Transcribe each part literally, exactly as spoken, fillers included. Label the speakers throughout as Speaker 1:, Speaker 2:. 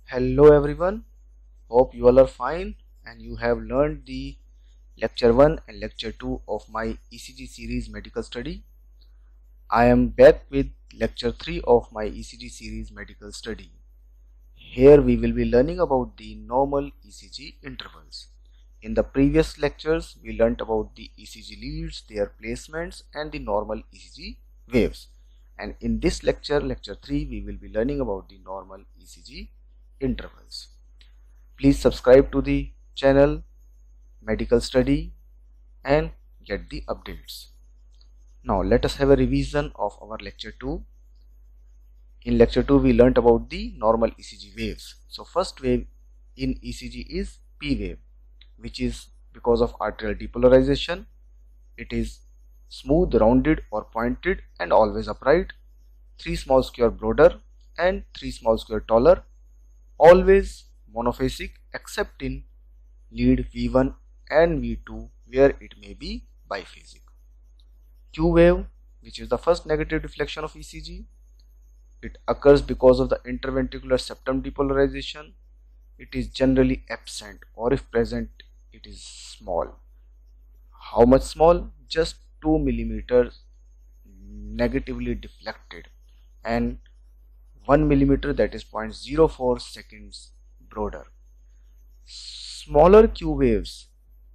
Speaker 1: Hello everyone, hope you all are fine and you have learned the lecture one and lecture two of my E C G series medical study. I am back with lecture three of my E C G series medical study. Here we will be learning about the normal E C G intervals. In the previous lectures we learnt about the E C G leads, their placements and the normal E C G waves. And in this lecture, lecture three, we will be learning about the normal E C G intervals. Please subscribe to the channel Medical Study and get the updates. Now let us have a revision of our lecture two. In lecture two we learnt about the normal E C G waves. So first wave in E C G is P wave, which is because of arterial depolarization. It is smooth, rounded or pointed and always upright, three small square broader and three small square taller, always monophasic except in lead V one and V two where it may be biphasic. Q wave, which is the first negative deflection of E C G, it occurs because of the interventricular septum depolarization. It is generally absent, or if present it is small. How much small? Just two millimeters negatively deflected and one millimeter, that is zero point zero four seconds broader. Smaller Q waves,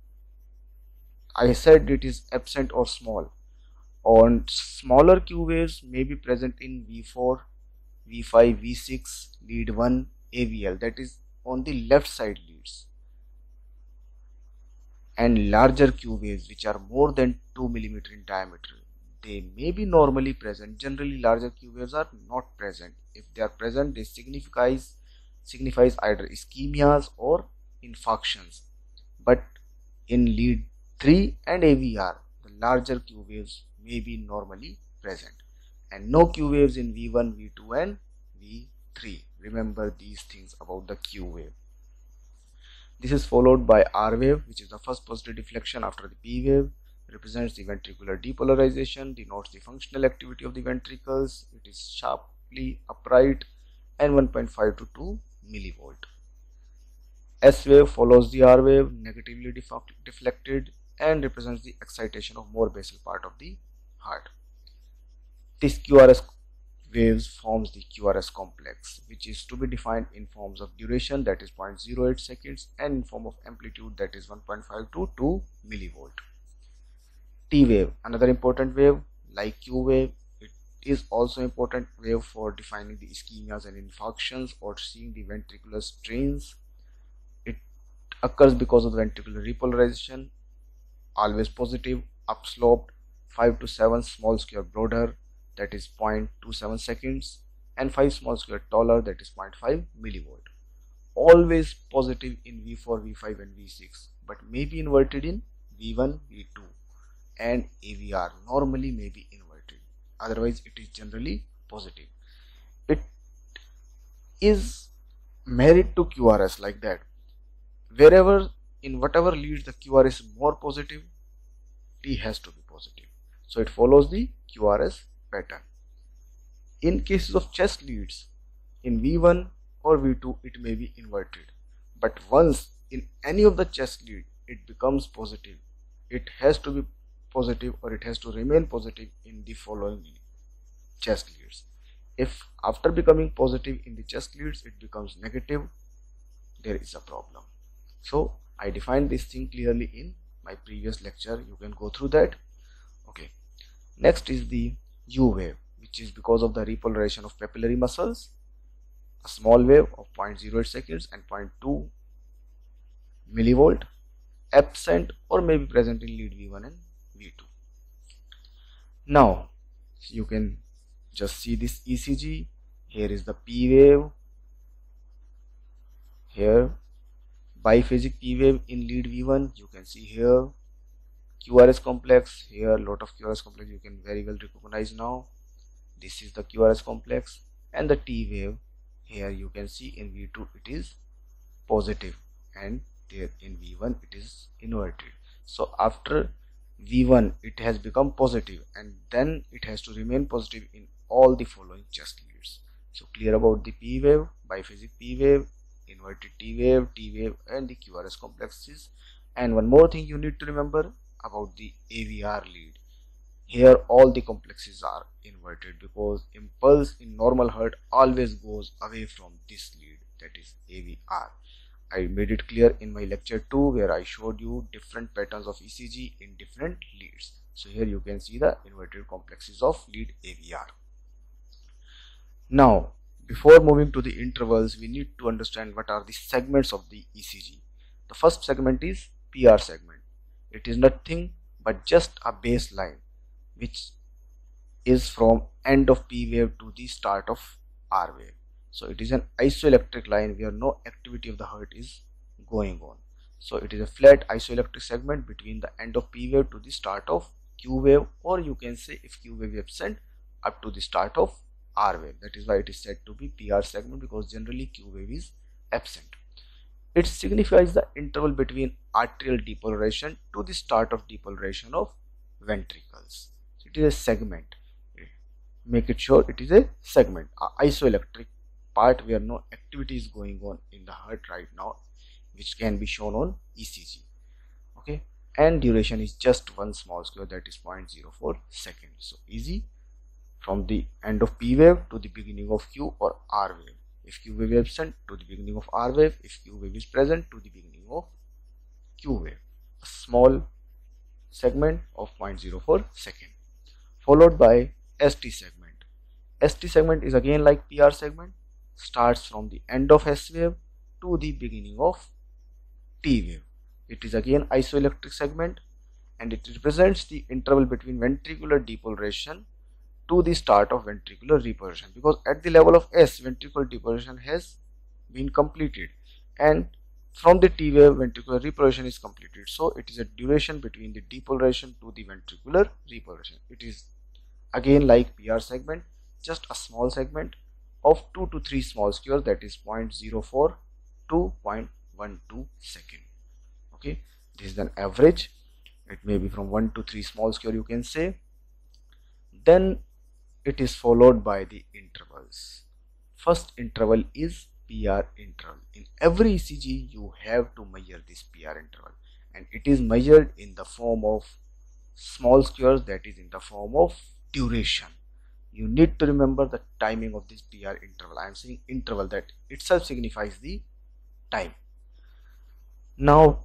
Speaker 1: I said it is absent or small. On smaller Q waves may be present in V four, V five, V six, lead one, A V L, that is on the left side leads. And larger Q waves, which are more than two millimeters in diameter, they may be normally present. Generally larger Q waves are not present. If they are present, they signifies signifies either ischemias or infarctions. But in lead three and A V R, the larger Q waves may be normally present, and no Q waves in V one, V two and V three. Remember these things about the Q wave. This is followed by R wave, which is the first positive deflection after the P wave, represents the ventricular depolarization, denotes the functional activity of the ventricles. It is sharply upright and one point five to two millivolt. S wave follows the R wave, negatively deflected and represents the excitation of more basal part of the heart. This Q R S waves forms the Q R S complex, which is to be defined in forms of duration, that is zero point zero eight seconds, and in form of amplitude, that is one point five to two millivolt. T wave, another important wave like Q wave. It is also important wave for defining the ischemias and infarctions or seeing the ventricular strains. It occurs because of the ventricular repolarization, always positive, upsloped, five to seven small square broader, that is zero point two seven seconds, and five small square taller, that is zero point five millivolt. Always positive in V four, V five and V six, but may be inverted in V one, V two and A V R. Normally may be inverted, otherwise it is generally positive. It is married to Q R S like that. Wherever, in whatever leads the Q R S is more positive, T has to be positive. So it follows the Q R S pattern. In cases of chest leads, in V one or V two it may be inverted, but once in any of the chest lead it becomes positive, it has to be positive or it has to remain positive in the following chest leads. If after becoming positive in the chest leads it becomes negative, there is a problem. So I defined this thing clearly in my previous lecture. You can go through that. Okay. Next is the U wave, which is because of the repolarization of papillary muscles, a small wave of zero point zero eight seconds and zero point two millivolt, absent or may be present in lead V one and V two. Now you can just see this E C G. Here is the P wave, here biphasic P wave in lead V one. You can see here Q R S complex, here lot of Q R S complex you can very well recognize now. This is the Q R S complex, and the T wave, here you can see in V two it is positive and there in V one it is inverted. So after V one it has become positive and then it has to remain positive in all the following chest leads. So clear about the P wave, biphasic P wave inverted T wave, T wave, and the Q R S complexes. And one more thing you need to remember about the A V R lead. Here all the complexes are inverted because impulse in normal heart always goes away from this lead, that is A V R. I made it clear in my lecture two where I showed you different patterns of E C G in different leads. So here you can see the inverted complexes of lead A V R. Now, before moving to the intervals, we need to understand what are the segments of the E C G. The first segment is P R segment. It is nothing but just a baseline which is from end of P wave to the start of R wave. So it is an isoelectric line where no activity of the heart is going on. So it is a flat isoelectric segment between the end of P wave to the start of Q wave, or you can say if Q wave is absent up to the start of R wave. That is why it is said to be P R segment, because generally Q wave is absent. It signifies the interval between arterial depolarization to the start of depolarization of ventricles. So it is a segment. Make it sure it is a segment, a isoelectric part where no activity is going on in the heart right now, which can be shown on E C G. Okay, and duration is just one small square, that is zero point zero four seconds. So easy, from the end of P wave to the beginning of Q or R wave. If Q wave is absent, to the beginning of R wave. If Q wave is present, to the beginning of Q wave. A small segment of zero point zero four seconds, followed by S T segment. S T segment is again like P R segment, starts from the end of S wave to the beginning of T wave. It is again isoelectric segment, and it represents the interval between ventricular depolarization to the start of ventricular repolarization, because at the level of S, ventricular depolarization has been completed, and from the T wave ventricular repolarization is completed. So it is a duration between the depolarization to the ventricular repolarization. It is again like P R segment, just a small segment of two to three small squares, that is zero point zero four to zero point one two second. Okay, this is an average. It may be from one to three small square, you can say. Then it is followed by the intervals. First interval is P R interval. In every E C G you have to measure this P R interval, and it is measured in the form of small squares, that is in the form of duration. You need to remember the timing of this P R interval. I am saying interval, that itself signifies the time. Now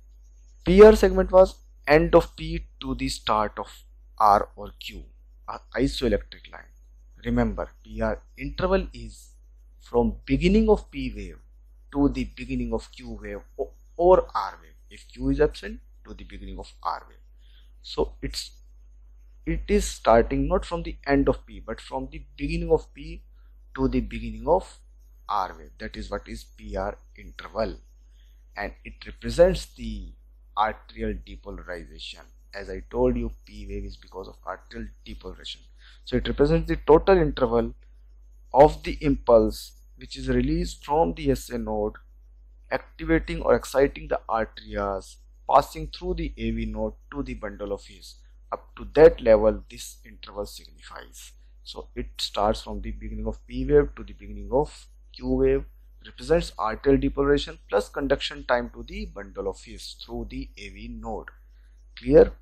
Speaker 1: P R segment was end of P to the start of R or Q, an isoelectric line. Remember, P R interval is from beginning of P wave to the beginning of Q wave or R wave. If Q is absent, to the beginning of R wave. So it's it is starting not from the end of P, but from the beginning of P to the beginning of R wave. That is what is P R interval, and it represents the arterial depolarization. As I told you, P wave is because of arterial depolarization. So it represents the total interval of the impulse which is released from the S A node, activating or exciting the arteries, passing through the A V node to the bundle of his. Up to that level, this interval signifies. So it starts from the beginning of P wave to the beginning of Q wave, represents arterial depolarization plus conduction time to the bundle of his through the A V node. Clear?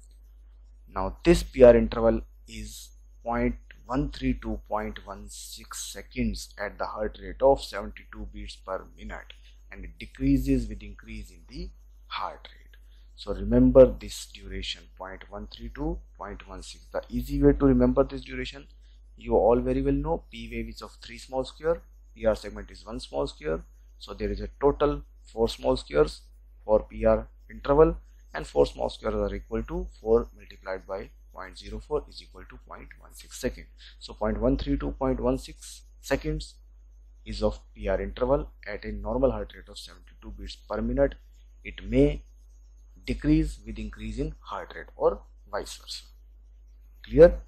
Speaker 1: Now this P R interval is zero point one three to zero point one six seconds at the heart rate of seventy-two beats per minute, and it decreases with increase in the heart rate. So remember this duration zero point one three to zero point one six. The easy way to remember this duration, you all very well know P wave is of three small square, P R segment is one small square. So there is a total four small squares for P R interval, and four small squares are equal to four multiplied by zero point zero four is equal to zero point one six second. So zero point one three to zero point one six seconds is of P R interval at a normal heart rate of seventy-two beats per minute. It may decrease with increase in heart rate or vice versa. Clear?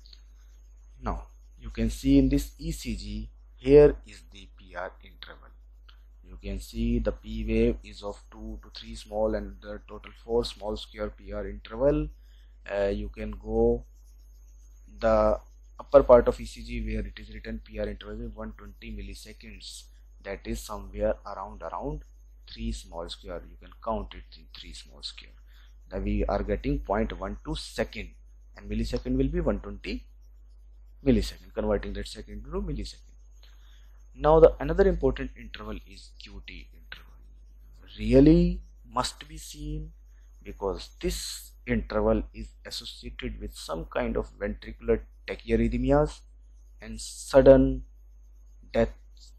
Speaker 1: Now you can see in this E C G, here is the P R interval. You can see the P wave is of two to three small and the total four small square P R interval. Uh, you can go the upper part of E C G where it is written P R interval is one hundred twenty milliseconds. that is somewhere around around three small square. You can count it in three small square. Now we are getting zero point one two second, and millisecond will be one hundred twenty millisecond, converting that second to millisecond. Now the another important interval is Q T interval. Really must be seen because this interval is associated with some kind of ventricular tachyarrhythmias and sudden death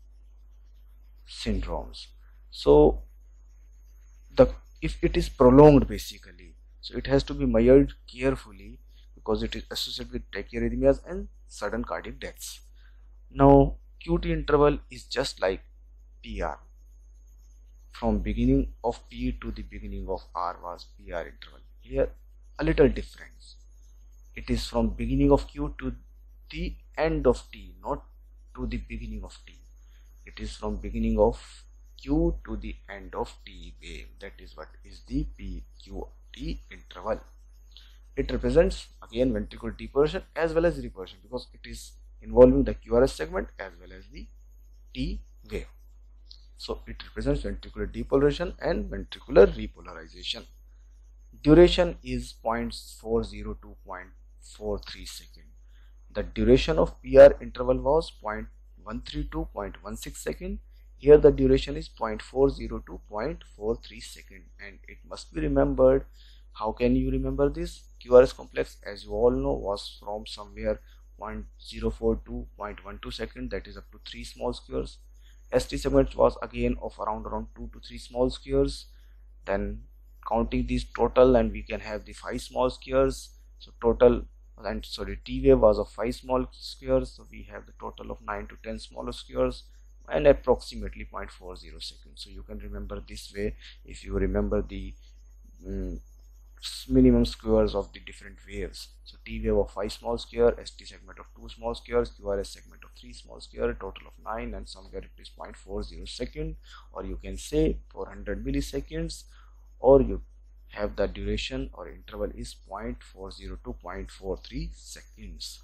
Speaker 1: syndromes. So the if it is prolonged basically, so it has to be measured carefully because it is associated with tachyarrhythmias and sudden cardiac deaths. Now Q T interval is just like P R. From beginning of P to the beginning of R was P R interval. Here a little difference. It is from beginning of Q to the end of T, not to the beginning of T. It is from beginning of Q to the end of T wave. That is what is the P Q T interval. It represents again ventricular deperfusion as well as reperfusion because it is involving the Q R S segment as well as the T wave. So it represents ventricular depolarization and ventricular repolarization. Duration is zero point four zero to zero point four three second. The duration of P R interval was zero point one three to zero point one six second. Here the duration is zero point four zero to zero point four three second, and it must be remembered. How can you remember this? Q R S complex, as you all know, was from somewhere zero point zero four to zero point one two second, that is up to three small squares. S T segment was again of around around two to three small squares. Then counting these total, and we can have the five small squares. So total, and sorry, T wave was of five small squares. So we have the total of nine to ten smaller squares and approximately zero point four zero seconds. So you can remember this way if you remember the um, minimum squares of the different waves. So T wave of five small square, S T segment of two small squares, Q R S segment of three small square, total of nine, and somewhere it is zero point four zero second, or you can say four hundred milliseconds, or you have the duration or interval is zero point four zero to zero point four three seconds.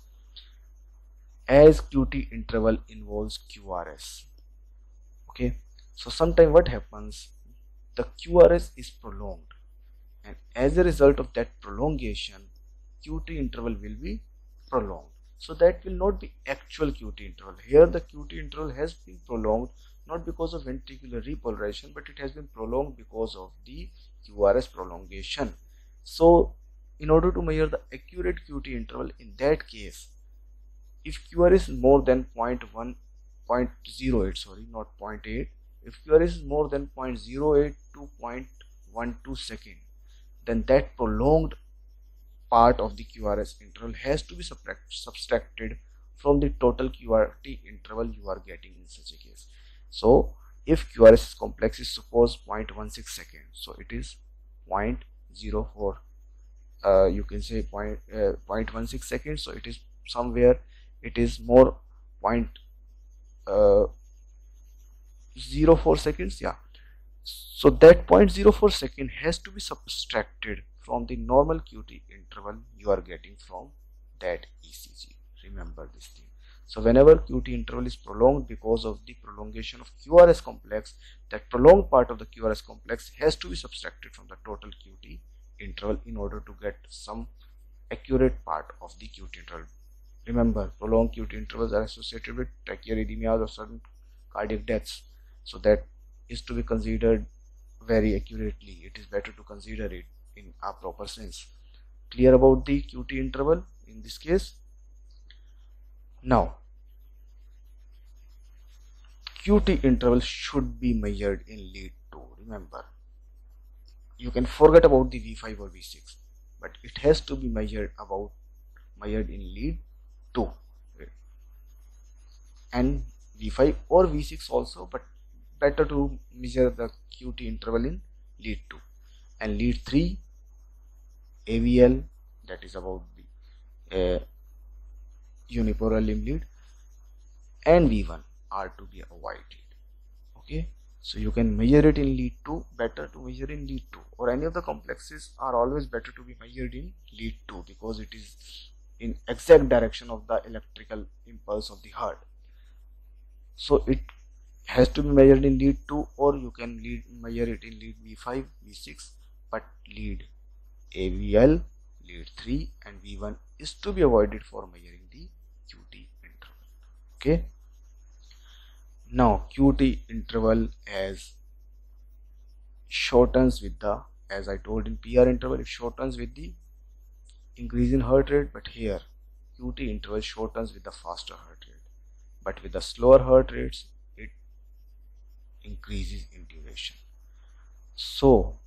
Speaker 1: As Q T interval involves Q R S. Okay, so sometime what happens, the Q R S is prolonged, and as a result of that prolongation, Q T interval will be prolonged. So that will not be actual Q T interval. Here the Q T interval has been prolonged not because of ventricular repolarization, but it has been prolonged because of the Q R S prolongation. So in order to measure the accurate Q T interval, in that case, if Q R S is more than zero point one, zero point zero eight, sorry, not zero point eight, if Q R S is more than zero point zero eight to zero point one two second, then that prolonged part of the Q R S interval has to be subtracted from the total Q R T interval you are getting in such a case. So if Q R S complex is suppose zero point one six second, so it is zero point zero four, uh, you can say point, uh, zero point one six seconds, so it is somewhere it is more zero point zero four seconds, yeah. So that zero point zero four second has to be subtracted from the normal Q T interval you are getting from that E C G. Remember this thing. So whenever Q T interval is prolonged because of the prolongation of Q R S complex, that prolonged part of the Q R S complex has to be subtracted from the total Q T interval in order to get some accurate part of the Q T interval. Remember, prolonged Q T intervals are associated with tachyarrhythmias or sudden cardiac deaths. So that is to be considered very accurately. It is better to consider it in a proper sense. Clear about the Q T interval in this case? Now, Q T interval should be measured in lead two. Remember, you can forget about the V five or V six, but it has to be measured about measured in lead two, and V five or V six also, but better to measure the Q T interval in lead two. And lead three, A V L, that is about the uh, unipolar limb lead, and V one are to be avoided. Okay, so you can measure it in lead two, better to measure in lead two, or any of the complexes are always better to be measured in lead two because it is in exact direction of the electrical impulse of the heart. So it has to be measured in lead two, or you can lead measure it in lead V five, V six, but lead A V L, lead three and V one is to be avoided for measuring the Q T interval. Okay. Now Q T interval as shortens with the, as I told in P R interval, it shortens with the increase in heart rate, but here Q T interval shortens with the faster heart rate, but with the slower heart rates it increases in duration. So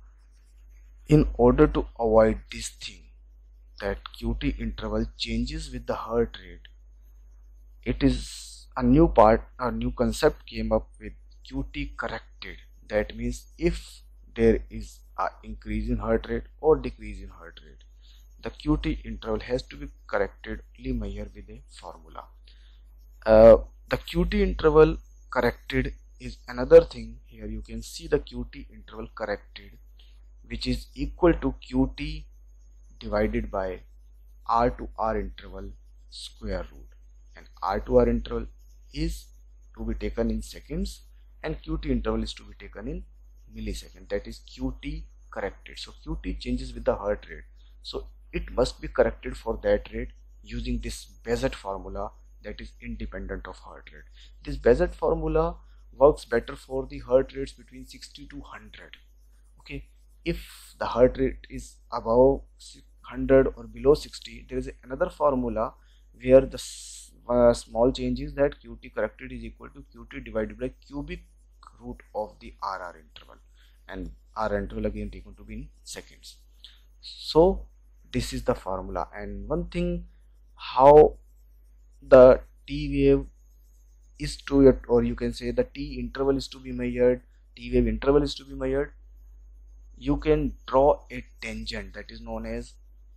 Speaker 1: in order to avoid this thing, that Q T interval changes with the heart rate, it is a new part, a new concept came up with Q T corrected. That means if there is a increase in heart rate or decrease in heart rate, the Q T interval has to be correctedly measured with a formula. Uh, the Q T interval corrected is another thing. Here you can see the Q T interval corrected, which is equal to Q T divided by R to R interval square root, and R to R interval is to be taken in seconds and Q T interval is to be taken in milliseconds. That is Q T corrected. So Q T changes with the heart rate, so it must be corrected for that rate using this Bézet formula that is independent of heart rate. This Bézet formula works better for the heart rates between sixty to one hundred. Okay, if the heart rate is above one hundred or below sixty, there is another formula where the uh, small change is that Q T corrected is equal to Q T divided by cubic root of the R R interval, and R interval again taken to be in seconds. So this is the formula. And one thing, how the T wave is to, or you can say the T interval is to be measured, T wave interval is to be measured, you can draw a tangent that is known as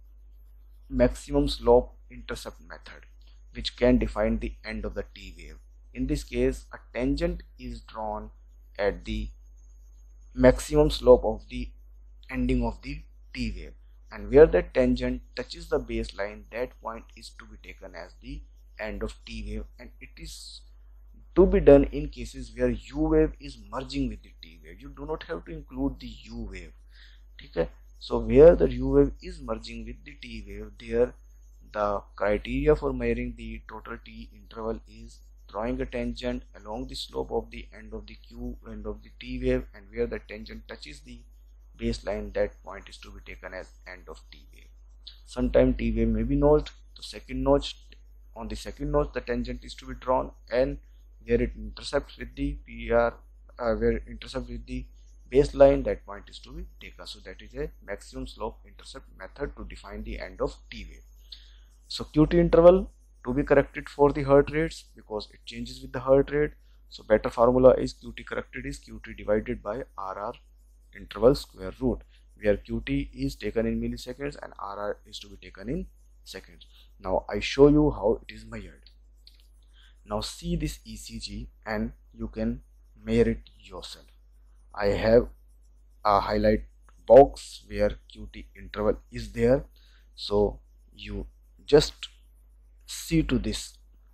Speaker 1: maximum slope intercept method, which can define the end of the T wave. In this case, a tangent is drawn at the maximum slope of the ending of the T wave, and where the tangent touches the baseline, that point is to be taken as the end of T wave, and it is to be done in cases where U wave is merging with the T wave. You do not have to include the U wave. Okay? So where the U wave is merging with the T wave, there the criteria for measuring the total T interval is drawing a tangent along the slope of the end of the Q end of the T wave, and where the tangent touches the baseline, that point is to be taken as end of T wave. Sometimes T wave may be notched. The second notch, on the second notch the tangent is to be drawn, and where it intercepts with the P R, uh, where it intercepts with the baseline, that point is to be taken. So that is a maximum slope intercept method to define the end of T wave. So Q T interval to be corrected for the heart rates because it changes with the heart rate. So better formula is Q T corrected is Q T divided by R R interval square root, where Q T is taken in milliseconds and R R is to be taken in seconds. Now I show you how it is measured. Now see this E C G and you can measure it yourself. I have a highlight box where Q T interval is there, so you just see to this.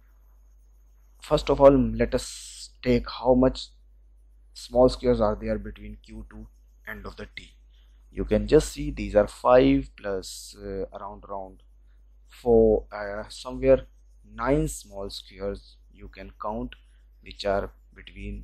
Speaker 1: First of all, let us take how much small squares are there between Q two end of the T. You can just see these are five plus uh, around around four, uh, somewhere nine small squares you can count, which are between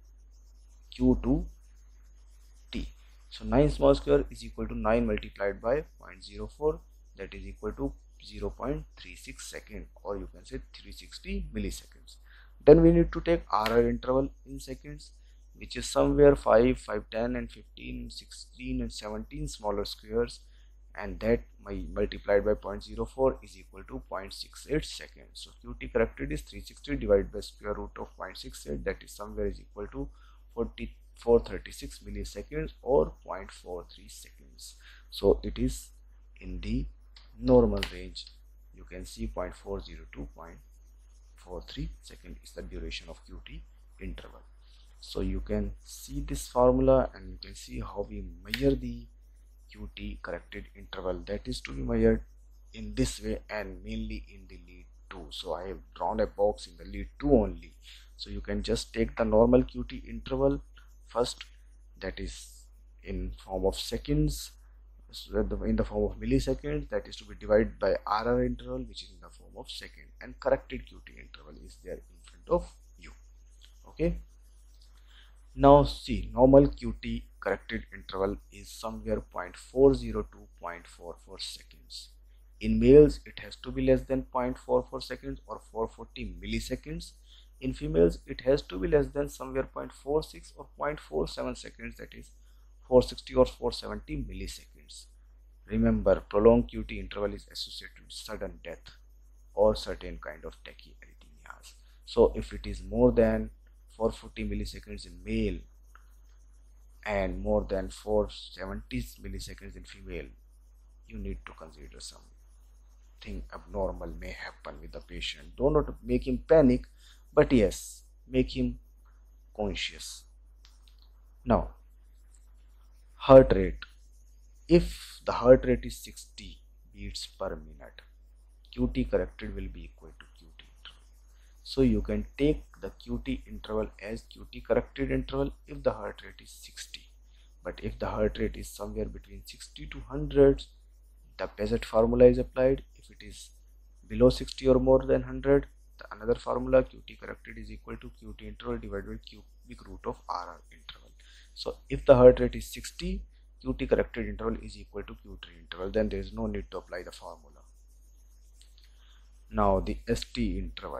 Speaker 1: Q two T. So nine small square is equal to nine multiplied by zero point zero four, that is equal to zero point three six second, or you can say three hundred sixty milliseconds. Then we need to take R R interval in seconds, which is somewhere five, five, ten and fifteen, sixteen and seventeen smaller squares, and that my multiplied by zero point zero four is equal to zero point six eight seconds. So Q T corrected is three hundred sixty divided by square root of zero point six eight, that is somewhere is equal to forty-four thirty-six milliseconds or zero point four three seconds. So it is in the normal range. You can see zero point four zero to zero point four three second is the duration of Q T interval. So you can see this formula and you can see how we measure the Q T corrected interval. That is to be measured in this way and mainly in the lead two. So I have drawn a box in the lead two only. So you can just take the normal Q T interval first, that is in form of seconds, in the form of milliseconds, that is to be divided by R R interval, which is in the form of second, and corrected Q T interval is there in front of you. Okay. Now see, normal Q T corrected interval is somewhere zero point four zero to zero point four four seconds. In males, it has to be less than zero point four four seconds or four hundred forty milliseconds. In females, it has to be less than somewhere zero point four six or zero point four seven seconds, that is four hundred sixty or four hundred seventy milliseconds. Remember, prolonged Q T interval is associated with sudden death or certain kind of tachyarrhythmias. So if it is more than four hundred forty milliseconds in male and more than four hundred seventy milliseconds in female, you need to consider something abnormal may happen with the patient. Do not make him panic, but yes, make him conscious. Now, heart rate. If the heart rate is sixty beats per minute, Q T corrected will be equal to Q T interval. So you can take the Q T interval as Q T corrected interval if the heart rate is sixty. But if the heart rate is somewhere between sixty to one hundred, the Peasant formula is applied. If it is below sixty or more than one hundred, the another formula, Q T corrected is equal to Q T interval divided by cubic root of R R interval. So if the heart rate is sixty, Q T corrected interval is equal to Q T interval, then there is no need to apply the formula. Now the S T interval.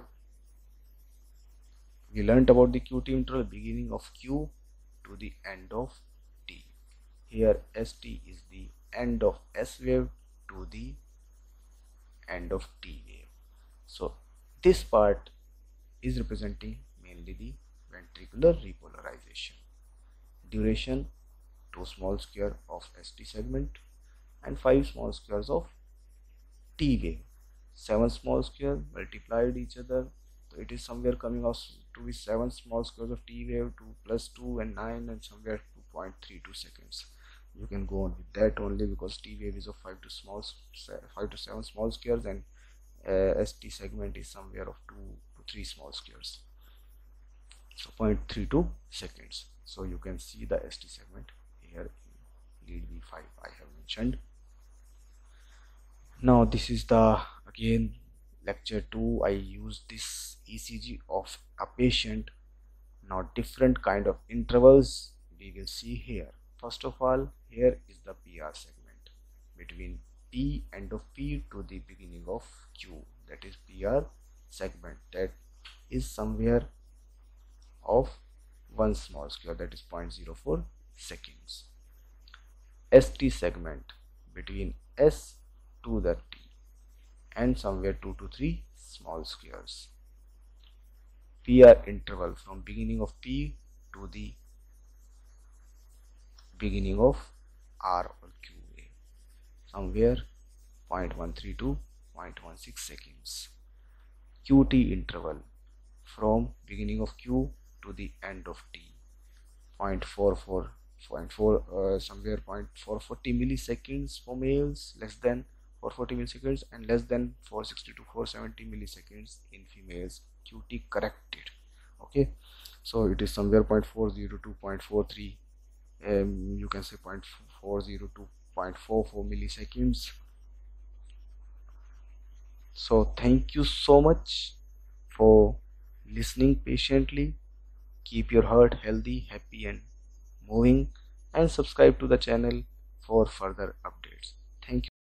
Speaker 1: We learnt about the Q T interval beginning of Q to the end of T. Here S T is the end of S wave to the end of T wave. So this part is representing mainly the ventricular repolarization. Duration, two small square of S T segment and five small squares of T wave. Seven small square multiplied each other, so it is somewhere coming out to be seven small squares of T wave, two plus two and nine, and somewhere two point three two seconds. You can go on with that only because T wave is of five to small five to seven small squares, and uh, S T segment is somewhere of two to three small squares, so zero point three two seconds. So you can see the S T segment here in lead V five I have mentioned. Now this is the again lecture two. I use this E C G of a patient. Now different kind of intervals we will see here. First of all, here is the P R segment between P end of P to the beginning of Q, that is P R segment, that is somewhere of one small square, that is zero point zero four seconds. S T segment between S to the T and somewhere two to three small squares. P R interval from beginning of P to the beginning of R or Q wave, somewhere zero point one three to zero point one six seconds. Q T interval from beginning of Q to the end of T, zero point four four, zero point four, uh, somewhere zero point four four zero milliseconds for males, less than four hundred forty milliseconds, and less than four hundred sixty to four hundred seventy milliseconds in females, Q T corrected. Okay, so it is somewhere zero point four zero to zero point four three, um, you can say zero point four zero to zero point four four milliseconds. So thank you so much for listening patiently. Keep your heart healthy, happy and moving, and subscribe to the channel for further updates. Thank you.